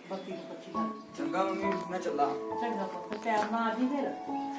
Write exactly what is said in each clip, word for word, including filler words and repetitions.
बत्ती पच्ची लाख। चंगा मम्मी मैं चला। चंगा पुत्त टाइम ना आ जी फिर।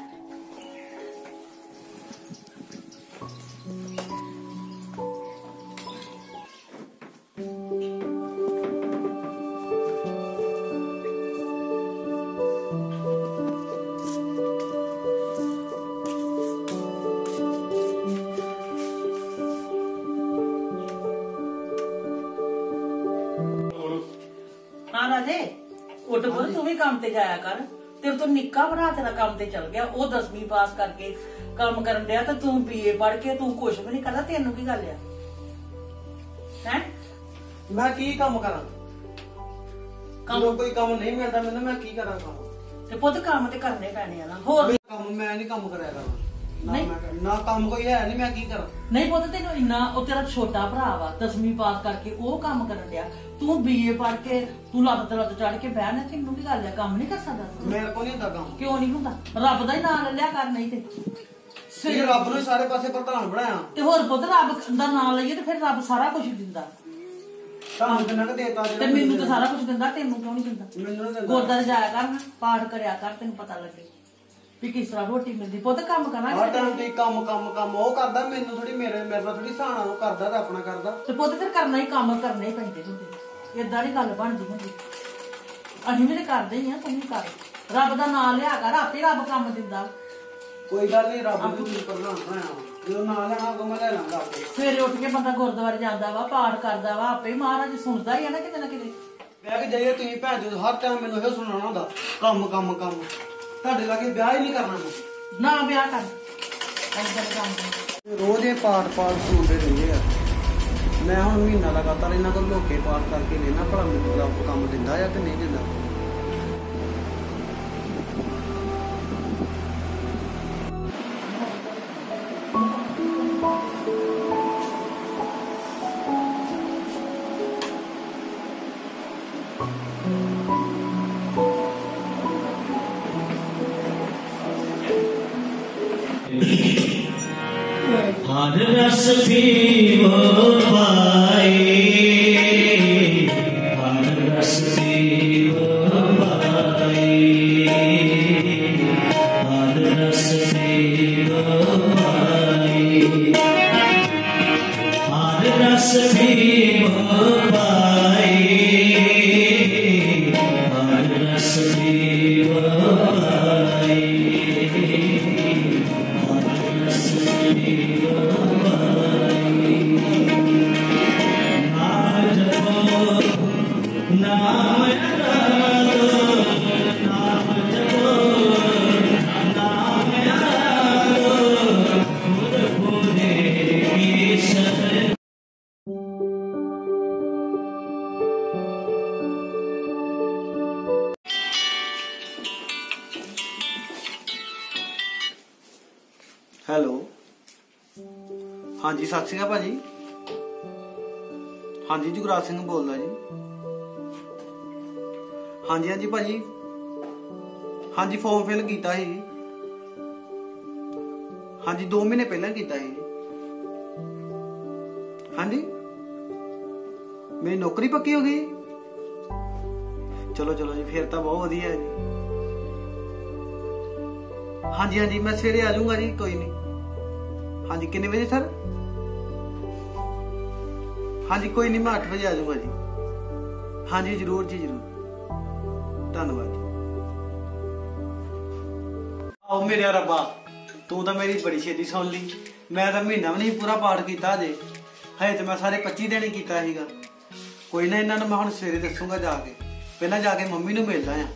उठ बोल तू भी काम ते जाया कर। तेरे तो निक्का भरा तेरा काम ते चल गया, वो दसवीं पास करके काम करन दिया ते तू बीए पढ़ के तू कुछ भी नहीं करदा। तेनू की गल है? मैं की काम करा? काम कोई काम नहीं मिलता मैंने, मैं की करा काम? ते पुत्त काम ते करने पैने ना। होर काम मैं नहीं काम कराया करा ना, मैं ना काम कोई है नहीं, मैं की करा? नहीं पुत्त तेनू इन्ना ओ तेरा छोटा भरा वा दसवीं पास करके वो काम करन दिया, तू बीए पढ़ के तू लत्त ते लत्त चढ़ के बहना। तेनू की गल है? काम नहीं कर सकदा? मेरे को नहीं हुंदा काम। क्यों नहीं हुंदा? रब दा ही नाम ले लिया कर। नहीं ते रब ने सारे पासे प्रधान बनाया ते होर पुत्त रब दा नाम लईए ते फिर रब सारा कुछ दिंदा। ਤੁਹਾਨੂੰ ਕਿੰਨਾ ਕੁ ਦੇਤਾ ਤੇ ਮੈਨੂੰ ਤਾਂ ਸਾਰਾ ਕੁਝ ਦਿੰਦਾ, ਤੈਨੂੰ ਕਿਉਂ ਨਹੀਂ ਦਿੰਦਾ? ਮੈਨੂੰ ਨਹੀਂ ਦਿੰਦਾ। ਗੁਰਦੁਆਰੇ ਜਾਇਆ ਕਰ ਨਾ, ਪਾਠ ਕਰਿਆ ਕਰ, ਤੈਨੂੰ ਪਤਾ ਲੱਗੇ ਵੀ ਕਿਸ ਤਰ੍ਹਾਂ ਰੋਟੀ ਮਿਲਦੀ। ਪੁੱਤ ਕੰਮ ਕਰਨਾ ਹਰ ਟਾਈਮ ਤੇ ਕੰਮ ਕੰਮ ਕੰਮ ਉਹ ਕਰਦਾ, ਮੈਨੂੰ ਥੋੜੀ ਮੇਰੇ ਮੇਰੇ ਨਾਲ ਥੋੜੀ ਸਹਾਣਾ ਉਹ ਕਰਦਾ ਤੇ ਆਪਣਾ ਕਰਦਾ। ਤੇ ਪੁੱਤ ਫਿਰ ਕਰਨਾ ਹੀ ਕੰਮ ਕਰਨੇ ਹੀ ਪੈਂਦੇ ਹੁੰਦੇ, ਏਦਾਂ ਦੀ ਗੱਲ ਬਣਦੀ ਹੁੰਦੀ। ਅਸੀਂ ਵੀ ਤੇ ਕਰਦੇ ਹੀ ਆ, ਤੂੰ ਵੀ ਕਰ। ਰੱਬ ਦਾ ਨਾਮ ਲਿਆ ਕਰ, ਆਪੇ ਰੱਬ ਕੰਮ ਦਿੰਦਾ। ਕੋਈ ਗੱਲ ਨਹੀਂ, ਰੱਬ ਨੂੰ ਤੂੰ ਪ੍ਰਧਾਨ ਬਣਾਇਆ, ਜਦੋਂ ਨਾਂ ਲੈਣਾ ਉਦੋਂ ਮੈਂ ਲੈ ਲਾਂਗਾ ਆਪੇ। ਸਵੇਰੇ ਉੱਠ ਕੇ ਬੰਦਾ ਗੁਰਦੁਆਰੇ ਜਾਂਦਾ ਵਾ, ਪਾਠ ਕਰਦਾ ਵਾ, ਆਪੇ ਮਹਾਰਾਜ ਸੁਣਦਾ ਹੀ ਆ ਨਾ ਕਿਤੇ ਨਾ ਕਿਤੇ। ਬਹਿ ਕੇ ਜਾਈਏ ਤੁਸੀਂ ਭੈਣ ਜੋ ਹਰ ਟਾਈਮ ਮੈਨੂੰ ਇਹ ਸੁਣਾਉਣਾ ਹੁੰਦਾ ਕੰਮ ਕੰਮ ਕੰਮ। ਤੁਹਾਡੇ ਲਾਗੇ ਵਿਆਹ ਹੀ ਨਹੀਂ ਕਰਨਾ ਮੈਂ। ਨਾ ਵਿਆਹ ਕਰ, ਏਦਾਂ ਦੇ ਕੰਮ ਰੋਜ਼ ਇਹ ਪਾਠ ਪਾਠ ਸੁਣਦੇ ਰਹਿੰਦੇ ਆ। ਮੈਂ ਹੁਣ ਮਹੀਨਾ ਲਗਾਤਾਰ ਇਹਨਾਂ ਕੋਲ ਲੋਕੇ ਪਾਠ ਕਰਕੇ ਲੈਣਾ, ਭਲਾ ਮੈਨੂੰ ਰੱਬ ਕੰਮ ਦਿੰਦਾ ਜਾਂ ਕਿ ਨਹੀਂ ਦਿੰਦਾ। हर रस पीवो भाई, हर रस पीवो भाई, हर रस पीवो भाई, हर रस पीवो भाई, हर रस पीवो भाई, ਹੈਲੋ ਹਾਂਜੀ ਸਤਿ ਸ਼੍ਰੀ ਅਕਾਲ ਭਾਜੀ। ਹਾਂਜੀ ਜੁਗਰਾਜ ਸਿੰਘ ਬੋਲਦਾ ਜੀ। ਹਾਂਜੀ ਹਾਂਜੀ ਭਾਜੀ, ਹਾਂਜੀ ਫਾਰਮ ਫਿਲ ਕੀਤਾ ਸੀ। ਹਾਂਜੀ ਦੋ ਮਹੀਨੇ ਪਹਿਲਾਂ ਕੀਤਾ ਸੀ। ਹਾਂਜੀ ਮੇਰੀ ਨੌਕਰੀ ਪੱਕੀ ਹੋ ਗਈ। ਚਲੋ ਚਲੋ ਜੀ, ਫਿਰ ਤਾਂ ਬਹੁਤ ਵਧੀਆ ਜੀ। ਹਾਂਜੀ ਹਾਂਜੀ ਮੈਂ ਸਵੇਰੇ ਆ ਜਾਊਂਗਾ ਜੀ, ਕੋਈ ਨਹੀਂ। ਹਾਂਜੀ ਕਿੰਨੇ ਵਜੇ ਸਰ? ਹਾਂਜੀ ਕੋਈ ਨਹੀਂ, ਮੈਂ ਅੱਠ ਵਜੇ ਆ ਜਾਊਂਗਾ ਜੀ। ਹਾਂਜੀ ਜ਼ਰੂਰ ਜੀ ਜ਼ਰੂਰ, ਧੰਨਵਾਦ ਜੀ। ਆਓ ਮੇਰੇ ਰੱਬਾ, ਤੂੰ ਤਾਂ ਮੇਰੀ ਬੜੀ ਛੇਤੀ ਸੁਣ ਲਈ। ਮੈਂ ਤਾਂ ਮਹੀਨਾ ਵੀ ਨਹੀਂ ਪੂਰਾ ਪਾਠ ਕੀਤਾ ਹਜੇ, ਹਜੇ ਤੇ ਮੈਂ ਸਾਰੇ ਪੱਚੀ ਦਿਨ ਹੀ ਕੀਤਾ ਸੀਗਾ। ਕੋਈ ਨਾ, ਇਹਨਾਂ ਨੂੰ ਮੈਂ ਹੁਣ ਸਵੇਰੇ ਦੱਸੂਗਾ ਜਾ ਕੇ। ਪਹਿਲਾਂ ਜਾ ਕੇ ਮੰਮੀ ਨੂੰ ਮਿਲਦਾ ਆ।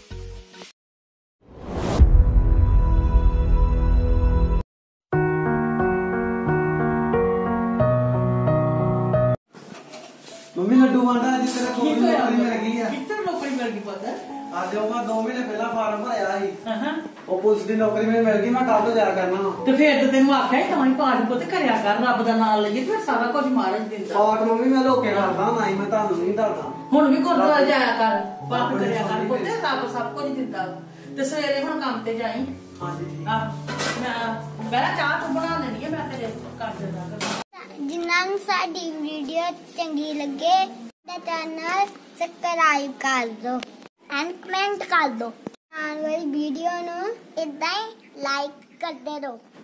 ਮੰਮੀ ਲੱਡੂ ਆਂਦਾ ਅੱਜ ਤੇਰੇ ਕੋਲ ਨੌਕਰੀ ਮਿਲ ਗਈ ਆ। ਕਿੱਥੇ ਨੌਕਰੀ ਮਿਲ ਗਈ ਪਤਾ? ਅੱਜ ਉਹ ਮੈਂ ਦੋ ਮਹੀਨੇ ਪਹਿਲਾਂ ਫਾਰਮ ਭਰਿਆ ਸੀ। ਹਾਂ ਉਹ ਪੁਲਿਸ ਦੀ ਨੌਕਰੀ ਮੈਨੂੰ ਮਿਲ ਗਈ, ਮੈਂ ਕੱਲ ਤੋਂ ਜਾਇਆ ਕਰਨਾ। ਤੇ ਫੇਰ ਤੇ ਤੈਨੂੰ ਆਖਿਆ ਹੀ ਤਾਂ ਹੀ ਪਾਠ ਪੁੱਤ ਕਰਿਆ ਕਰ, ਰੱਬ ਦਾ ਨਾਮ ਲਈਏ ਤੇ ਸਾਰਾ ਕੁਝ ਮਹਾਰਾਜ ਦਿੰਦਾ। ਪਾਠ ਮੰਮੀ ਮੈਂ ਲੋਕੇ ਕਰਦਾ ਨਾ ਹੀ, ਮੈਂ ਤੁਹਾਨੂੰ ਨਹੀਂ ਦੱਸਦਾ। ਹੁਣ ਵੀ ਗੁਰਦੁਆਰੇ ਜਾਇਆ ਕਰ, ਪਾਠ ਕਰਿਆ ਕਰ ਪੁੱਤ, ਰੱਬ ਸਭ ਕੁਝ ਦਿੰਦਾ। ਤੇ ਸਵੇਰੇ ਹੁਣ ਕੰਮ ਤੇ ਜਾਈ। ਹਾਂਜੀ ਆ ਮੈਂ ਪਹਿਲਾਂ ਚਾਹ ਤੂੰ ਬਣਾ ਲੈਣੀ ਹੈ, ਮੈਂ ਤੇਰੇ ਕਰ ਦੇਣਾ। ਜਿਨ੍ਹਾਂ ਨੂੰ ਸਾਡੀ ਵੀਡੀਓ ਚੰਗੀ ਲੱਗੇ ਤਾਂ ਚੈਨਲ सब्सक्राइब कर दो एंड कमेंट कर दो। आने वाली वीडियो ਨੂੰ इदा ही लाइक करते रहो।